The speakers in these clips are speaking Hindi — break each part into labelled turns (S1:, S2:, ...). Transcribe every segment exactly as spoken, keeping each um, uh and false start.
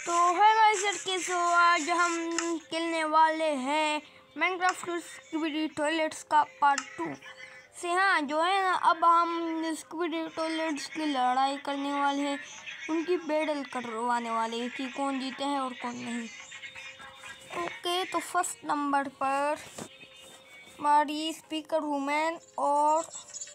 S1: तो है गाइस, कैसे हो? आज हम खेलने वाले हैं माइनक्राफ्ट स्क्विडी टॉयलेट्स का पार्ट टू से। हाँ जो है ना, अब हम स्क्विडी टॉयलेट्स की लड़ाई करने वाले हैं, उनकी बैटल करवाने वाले हैं कि कौन जीते हैं और कौन नहीं। ओके, तो फर्स्ट नंबर पर हमारी स्पीकर वुमेन और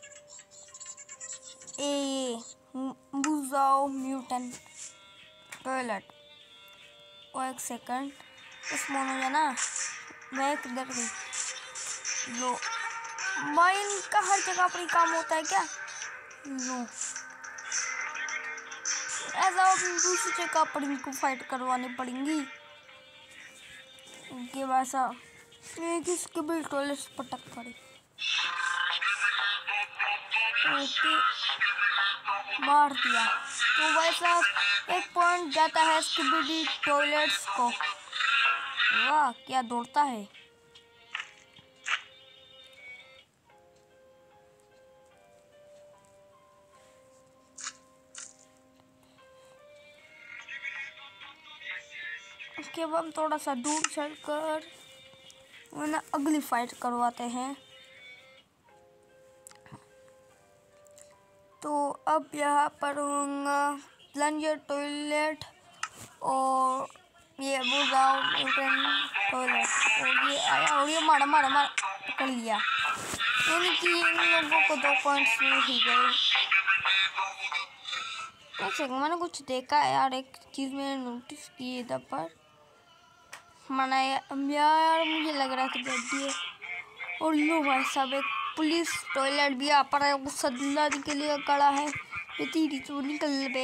S1: ए बुजाओ म्यूटेंट टॉयलेट। और एक सेकंड, इस मोनो जाना मैं किधर गई? लो भाई, इनका हर जगह पर ही काम होता है क्या? लो ऐसा दूसरी जगह पर इनको फाइट करवानी पड़ेंगी। उनके वैसा किसके भी टॉयलेट पटक पड़ी। ओके, मार दिया। तो वैसा एक पॉइंट जाता है स्क्विडी टॉयलेट्स को। वाह क्या दौड़ता है। उसके बाद हम थोड़ा सा दूर चलकर ना अगली फाइट करवाते हैं। तो अब यहाँ पर होगा प्लंजर टॉयलेट और ये बुजाओ म्यूटेंट टॉयलेट। और ये आया और ये मारा मारा मारा पकड़ लिया, यानी कि इन लोगों को दो पॉइंट्स मिल ही गए। ऐसे मैंने कुछ देखा है यार, एक चीज़ मैंने नोटिस की इधर पर मना यार, मुझे लग रहा था गड्डी है। और लो भाई साहब, एक पुलिस टॉयलेट भी यहाँ पर है, वो सदलाने के लिए खड़ा है। ये तीरी तो निकल बे।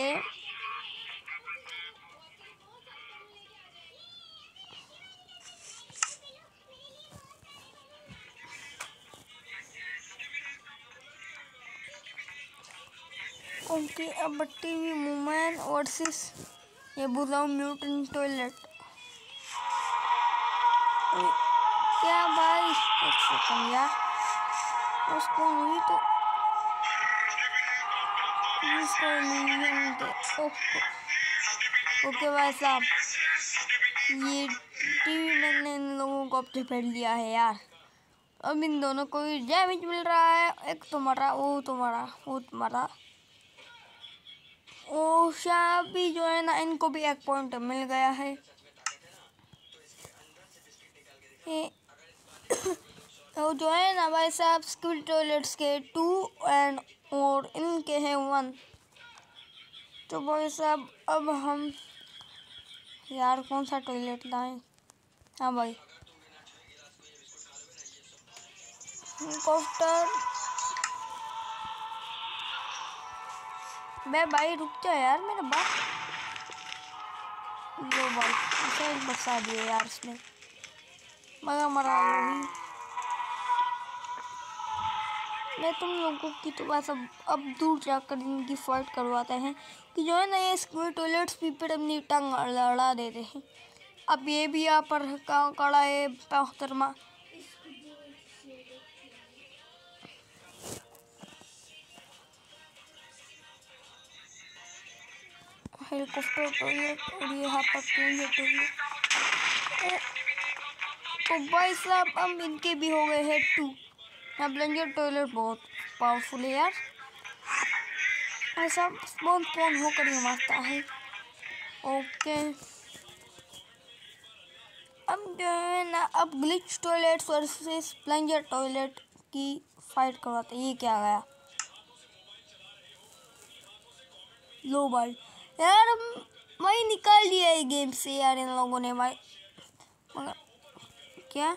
S1: ओके, अब टीवी वुमेन वर्सेस ये बुलाओ म्यूटेंट टॉयलेट। क्या भाई, एक सेकंड यार, उसको हुई तो इसको नहीं दे। ओके ओके भाई साहब, ये टीवी मैंने इन लोगों को अपने पेड़ लिया है यार। अब इन दोनों को डैमेज मिल रहा है। एक तो मरा, वो तो मरा, वो तो मरा। ओ शायद भी जो है ना, इनको भी एक पॉइंट मिल गया है। तो जो है ना भाई साहब, स्क्विड टॉयलेट्स के टू एंड और इनके हैं वन। तो भाई साहब अब हम यार कौन सा टॉयलेट लाएं? हाँ भाई, हेलीकॉप्टर। मैं भाई रुक जा यार, मेरा बात। लो भाई, इसे बसा दिया यार इसने, मगर मरा नहीं। मैं तुम लोगों की तो बस अब अब दूर जाकर इनकी फाइट करवाते हैं कि जो है ना, ये स्क्विड टॉयलेट्स भी पर अपनी टंग लड़ा देते हैं। अब ये भी यहाँ पर खड़ा है मोहतरमा। हेलीकॉप्टर टॉयलेट और यहाँ पर प्लेन टॉयलेट। तो भाई साहब अब इनके भी हो गए हैं टू। यहाँ प्लेन टॉयलेट बहुत पावरफुल है यार, ऐसा स्पॉन स्पॉन होकर ही मारता है। ओके, अब जो है ना, अब glitch toilet versus plunger toilet की फाइट करवाते हैं। ये क्या गया? लो भाई यार, भाई निकाल दिया है गेम से यार इन लोगों ने भाई। मगर क्या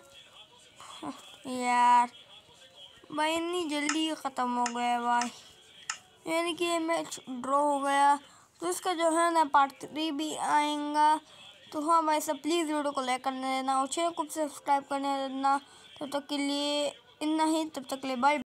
S1: यार भाई, इतनी जल्दी ख़त्म हो गया भाई, यानी कि ये मैच ड्रॉ हो गया। तो इसका जो है ना पार्ट थ्री भी आएगा। तो हाँ भाई सब प्लीज़ वीडियो को लाइक करने देना और चैनल को सब्सक्राइब करने देना। तब तक के लिए इतना ही, तब तक के लिए बाय।